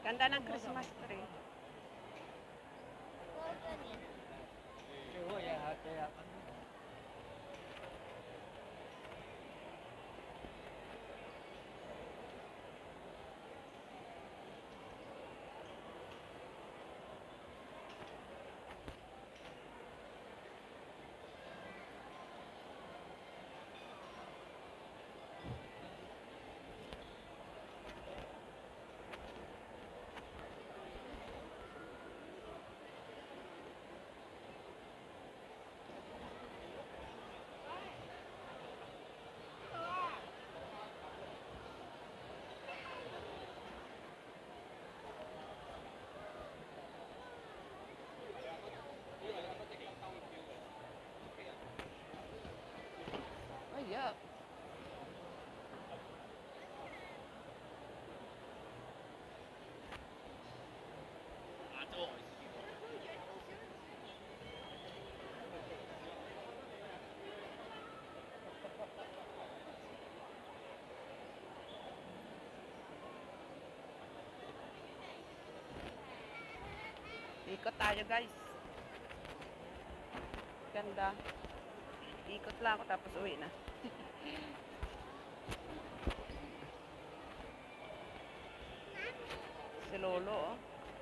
Ganda ng Christmas tree. Oh, yeah. Ikot tayo, guys. Ganda. Ikot lang ako tapos uwi na. Si Lolo, oh.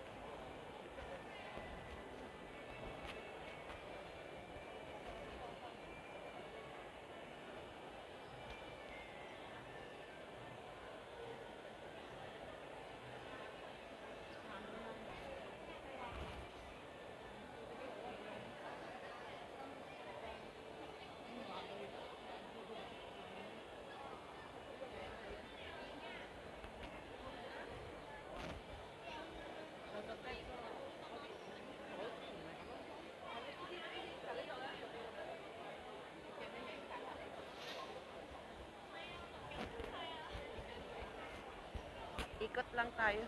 Ikot lang tayo.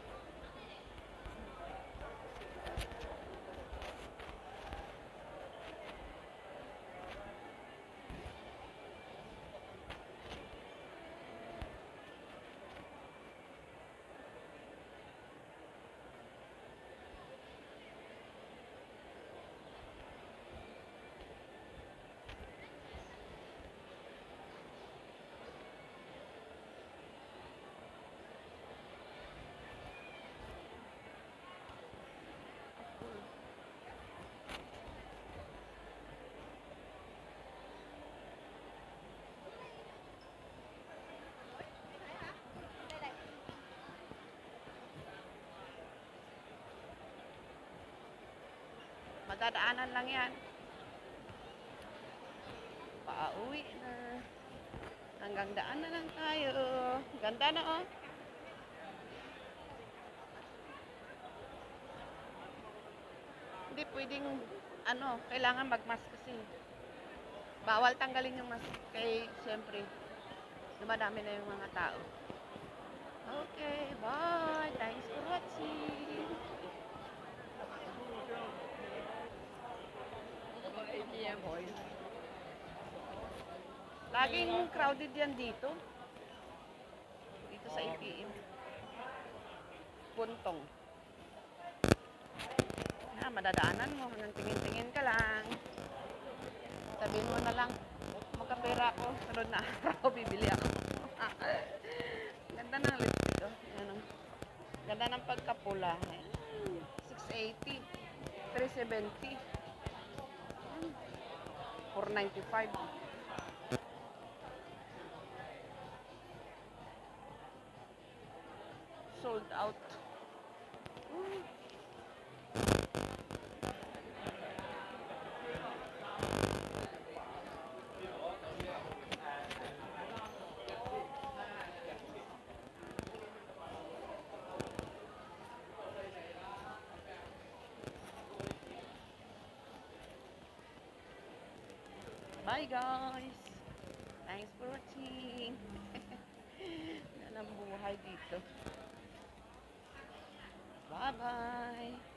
Madadaanan lang yan. Pauwi na. Hanggang daan na lang tayo. Ganda na, oh. Hindi pwedeng, kailangan magmask kasi. Bawal tanggalin yung mask. Kaya, siyempre, dumadami na yung mga tao. Okay, bye. Thanks for watching. Yeah, boy. Laging crowded yan dito. Dito sa Apm. Kwun. Madadaanan mo. Hanggang tingin-tingin ka lang. Sabihin mo na lang, magkapera ako. Sunod na araw, bibili ako. Ganda ng lipstick, oh. Ganda ng pagkapula. 680. 370. 495. Sold out. Bye, guys. Thanks for watching. Yan ang buhay dito. Bye-bye.